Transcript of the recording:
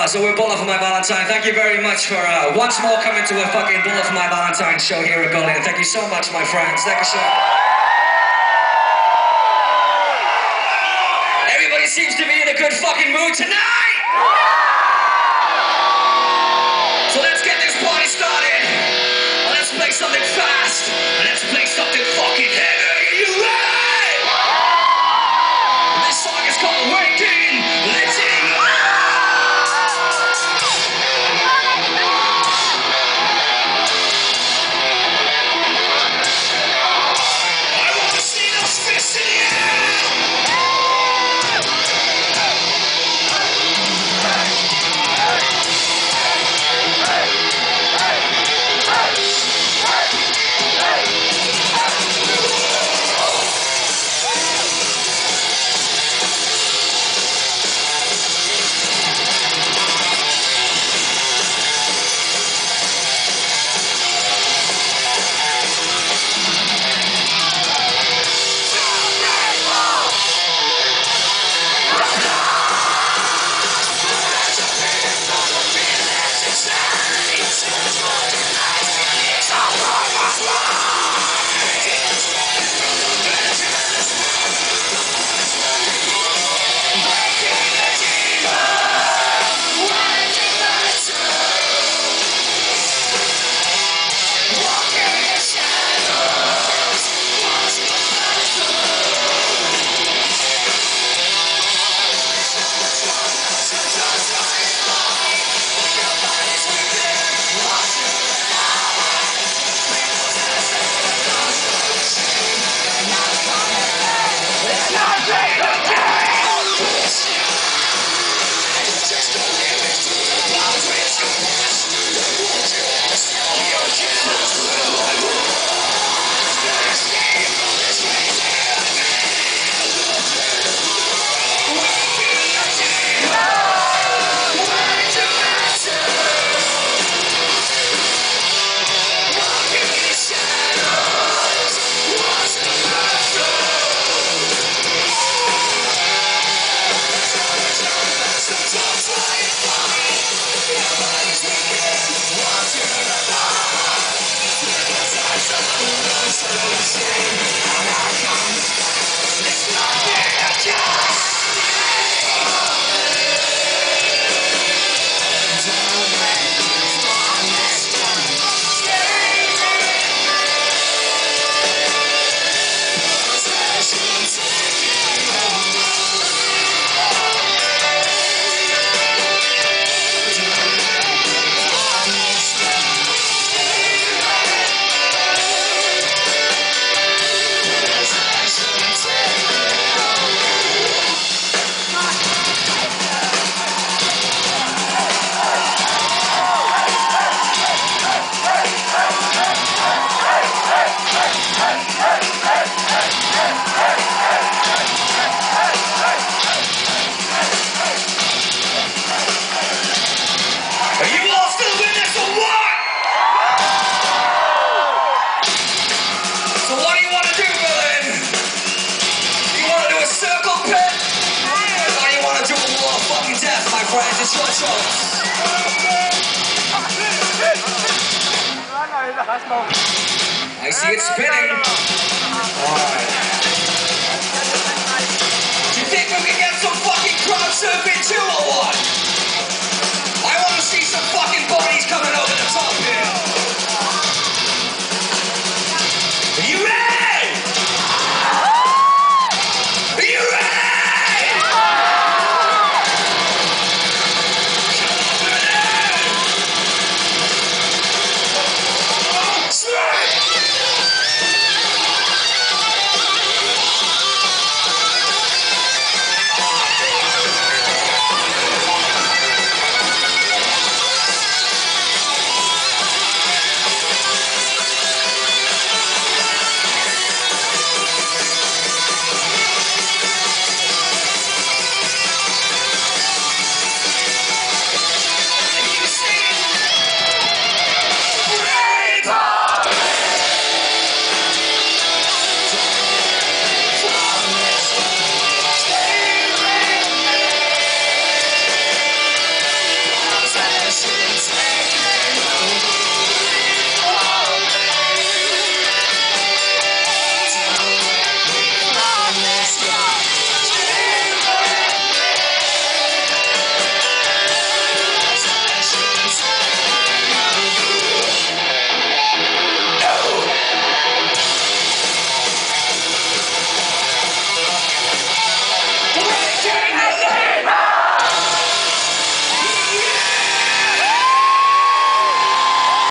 So we're Bullet for My Valentine. Thank you very much for once more coming to a fucking Bullet for My Valentine show here at Gullion. Thank you so much, my friends. Thank you so much. Everybody seems to be in a good fucking mood tonight! So let's get this party started. Let's play something fast. Let's play something fucking heavy. Are you ready? This song is called Waking Letting I want to see those fists in the air. It's your choice. I see it spinning. All right.